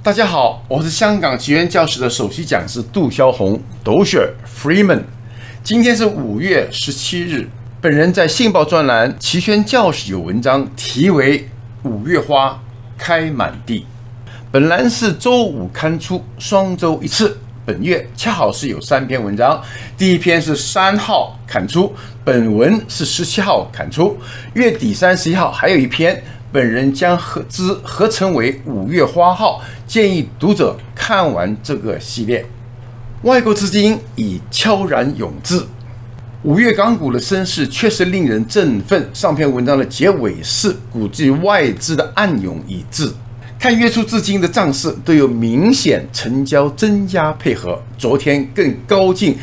大家好，我是香港奇缘教室的首席讲师杜霄红 Dosher Freeman。今天是5月17日，本人在信报专栏奇缘教室有文章题为5月花开满地。本栏是周五刊出，双周一次。本月恰好是有3篇文章，第一篇是3号刊出，本文是17号刊出，月底31号还有一篇，本人将合成为5月花号，建议读者看完这个系列。外国资金已悄然涌至，5月港股的升势确实令人振奋。上篇文章的结尾是估计外资的暗涌已至。看月初至今的涨势都有明显成交增加配合，昨天更高近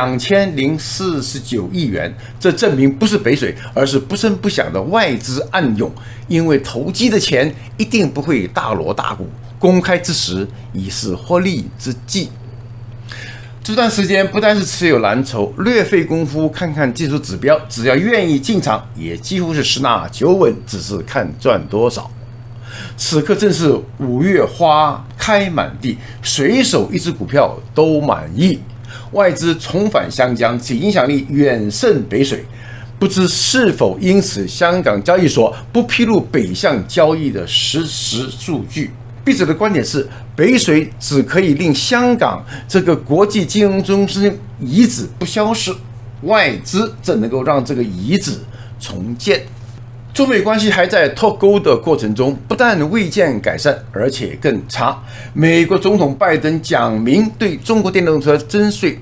2049亿元，这证明不是北水，而是不声不响的外资暗涌。因为投机的钱一定不会大锣大鼓，公开之时已是获利之际。这段时间不但是持有蓝筹，略费功夫看看技术指标，只要愿意进场，也几乎是十拿九稳，只是看赚多少。此刻正是5月花开满地，随手一只股票都满意。外资重返香江，其影响力远胜北水。不知是否因此香港交易所不披露北向交易的实时数据？笔者的观点是，北水只可以令香港这个国际金融中心遗址不消失，外资则能够让这个遗址重建。中美关系还在脱钩的过程中，不但未见改善，而且更差。美国总统拜登讲明对中国电动车征税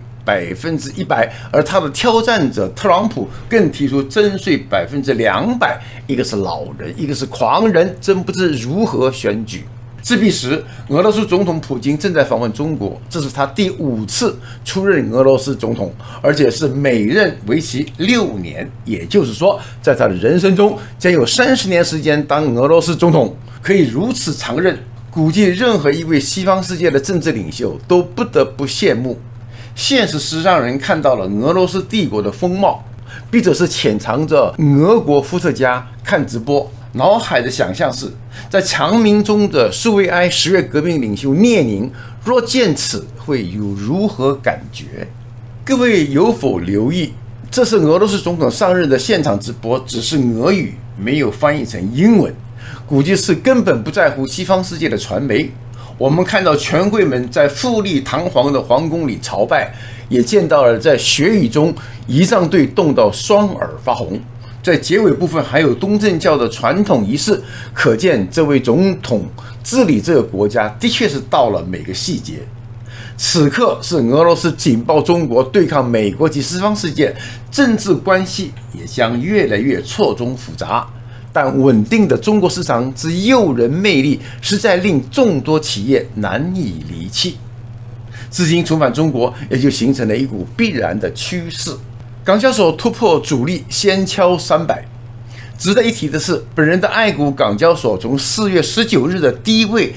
100%，而他的挑战者特朗普更提出征税200%，一个是老人，一个是狂人，真不知如何选举。自彼时，俄罗斯总统普京正在访问中国，这是他第5次出任俄罗斯总统，而且是每任为期6年，也就是说，在他的人生中将有30年时间当俄罗斯总统。可以如此长任，估计任何一位西方世界的政治领袖都不得不羡慕。现实是让人看到了俄罗斯帝国的风貌。笔者是潜藏着俄国伏特加看直播，脑海的想象是，在强民中的苏维埃10月革命领袖列宁若见此会有如何感觉？各位有否留意，这是俄罗斯总统上任的现场直播，只是俄语，没有翻译成英文，估计是根本不在乎西方世界的传媒。我们看到权贵们在富丽堂皇的皇宫里朝拜，也见到了在血雨中仪仗队冻到双耳发红。在结尾部分还有东正教的传统仪式，可见这位总统治理这个国家的确是到了每个细节。此刻是俄罗斯紧抱中国对抗美国及西方世界，政治关系也将越来越错综复杂。但稳定的中国市场之诱人魅力，实在令众多企业难以离弃。资金重返中国，也就形成了一股必然的趋势。港交所突破阻力，先敲300。值得一提的是，本人的爱股港交所从4月19日的低位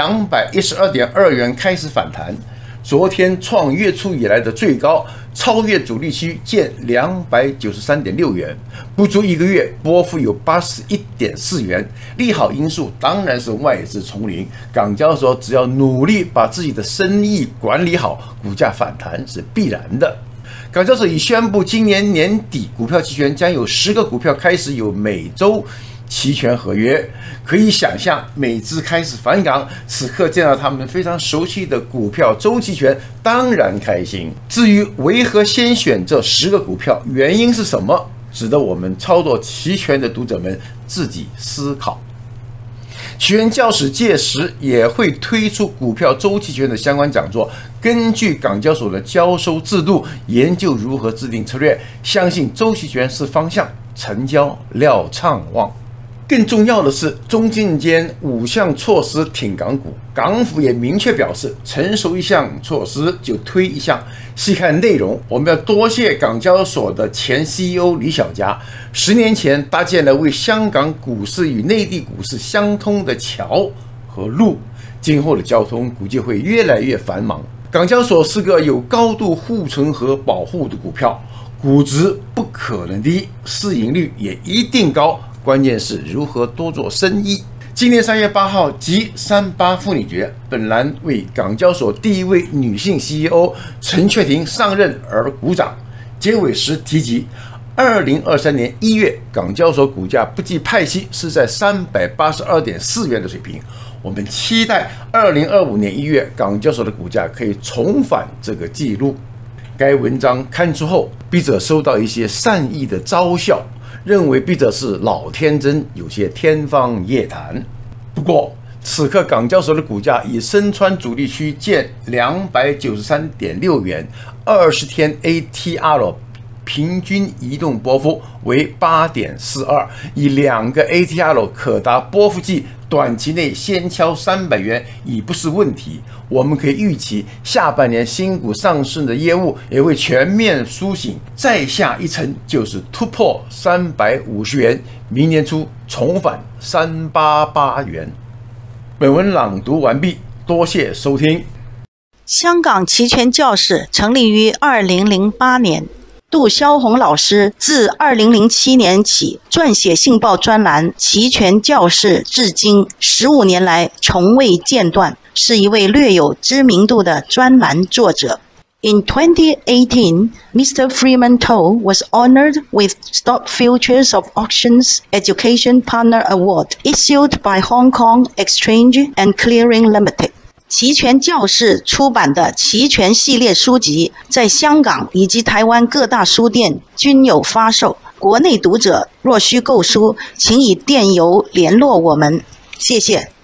212.2元开始反弹，昨天创月初以来的最高，超越阻力区见293.6元，不足1个月波幅有81.4元。利好因素当然是外资重临，港交所只要努力把自己的生意管理好，股价反弹是必然的。港交所已宣布，今年年底股票期权将有10个股票开始有每周期权合约。可以想象，美资开始返港，此刻见到他们非常熟悉的股票周期权，当然开心。至于为何先选这10个股票，原因是什么，值得我们操作期权的读者们自己思考。奇缘教室届时也会推出股票周期权的相关讲座，根据港交所的交收制度，研究如何制定策略，相信周期权是方向，成交料畅旺。更重要的是，中进间5项措施挺港股，港府也明确表示，成熟一项措施就推一项。细看内容，我们要多谢港交所的前 CEO 李小加，10年前搭建了为香港股市与内地股市相通的桥和路，今后的交通估计会越来越繁忙。港交所是个有高度护城河保护的股票，估值不可能低，市盈率也一定高。关键是如何多做生意。 今年3月8号即38妇女节，本来为港交所第一位女性 CEO 陈雀婷上任而鼓掌。结尾时提及，2023年1月港交所股价不计派息是在382.4元的水平。我们期待2025年1月港交所的股价可以重返这个纪录。该文章刊出后，笔者收到一些善意的嘲笑，认为笔者是老天真，有些天方夜谭。不过，此刻港交所的股价已身穿主力区见293.6元，20天 ATR 平均移动波幅为 8.42， 以2个 ATR 可达波幅计，短期内先敲300元已不是问题。我们可以预期下半年新股上市的业务也会全面苏醒，再下一层就是突破350元，明年初重返388元。本文朗读完毕，多谢收听。 香港期权教室成立于2008年。杜霄红老师自2007年起撰写信报专栏《期权教室》，至今15年来从未间断，是一位略有知名度的专栏作者。In 2018, Mr. Freeman Toh was honored with Stock Futures of Auctions Education Partner Award, issued by Hong Kong Exchange and Clearing Limited.期权教室出版的期权系列书籍在香港以及台湾各大书店均有发售，国内读者若需购书，请以电邮联络我们。谢谢。